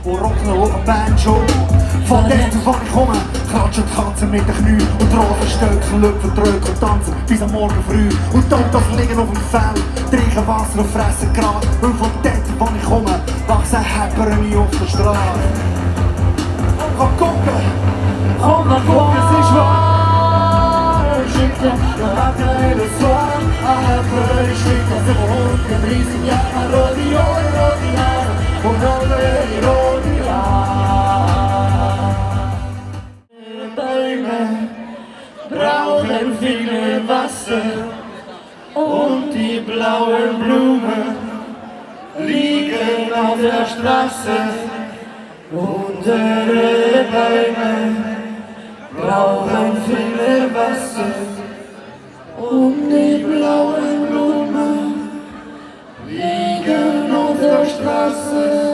und rocken auf der Banjo. Von dort, wo ich komme, klatschen die Katzen mit den Knien und die Rosenstöcke lüpfen, drücken und tanzen bis am Morgen früh. Und die Autos liegen auf dem Feld, trinken Wasser und fressen Gras. Und von dort, wo ich komme, wachsen Häpperen auf der Straße. Komm gucken, komm mal gucken, es ist wahr. Geschichte, wir hatten eine Soir, aber ich schicke das über 130 Jahre, rote Haare und alle rote Haare. Bäume brauchen viel Wasser und die blauen Blumen liegen auf der Straße. Unsere Bäume brauchen viel Wasser und die blauen Blumen liegen auf der Straße.